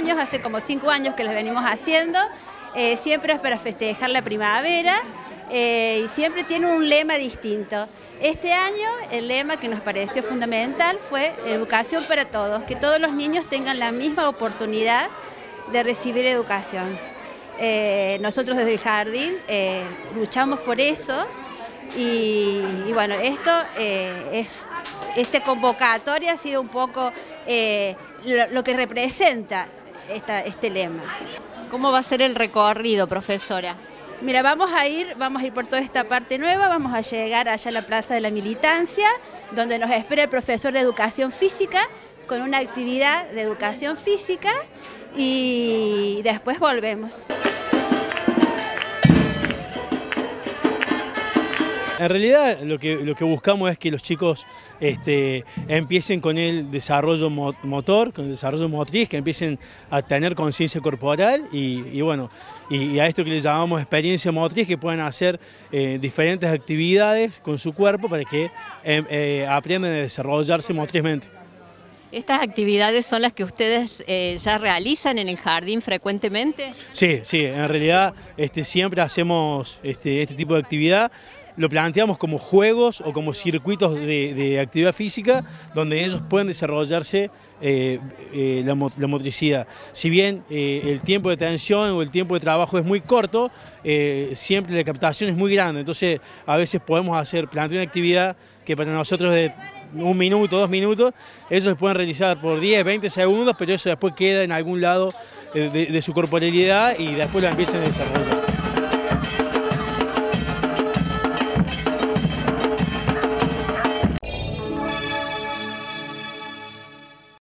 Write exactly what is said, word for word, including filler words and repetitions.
años, hace como cinco años que los venimos haciendo, eh, siempre es para festejar la primavera eh, y siempre tiene un lema distinto. Este año el lema que nos pareció fundamental fue educación para todos, que todos los niños tengan la misma oportunidad de recibir educación. Eh, nosotros desde el jardín eh, luchamos por eso y, y bueno, esto eh, es, esta convocatoria ha sido un poco eh, lo, lo que representa esta, este lema. ¿Cómo va a ser el recorrido, profesora? Mira, vamos a ir, vamos a ir por toda esta parte nueva, vamos a llegar allá a la Plaza de la Militancia, donde nos espera el profesor de Educación Física, con una actividad de Educación Física y después volvemos. En realidad lo que, lo que buscamos es que los chicos este, empiecen con el desarrollo motor, con el desarrollo motriz, que empiecen a tener conciencia corporal y, y bueno, y, y a esto que le llamamos experiencia motriz, que puedan hacer eh, diferentes actividades con su cuerpo para que eh, eh, aprendan a desarrollarse motrizmente. ¿Estas actividades son las que ustedes eh, ya realizan en el jardín frecuentemente? Sí, sí, en realidad este, siempre hacemos este, este tipo de actividad. Lo planteamos como juegos o como circuitos de, de actividad física donde ellos pueden desarrollarse eh, eh, la, la motricidad. Si bien eh, el tiempo de atención o el tiempo de trabajo es muy corto, eh, siempre la captación es muy grande, entonces a veces podemos hacer, plantear una actividad que para nosotros de un minuto, dos minutos, ellos pueden realizar por diez, veinte segundos, pero eso después queda en algún lado de, de su corporalidad y después lo empiezan a desarrollar.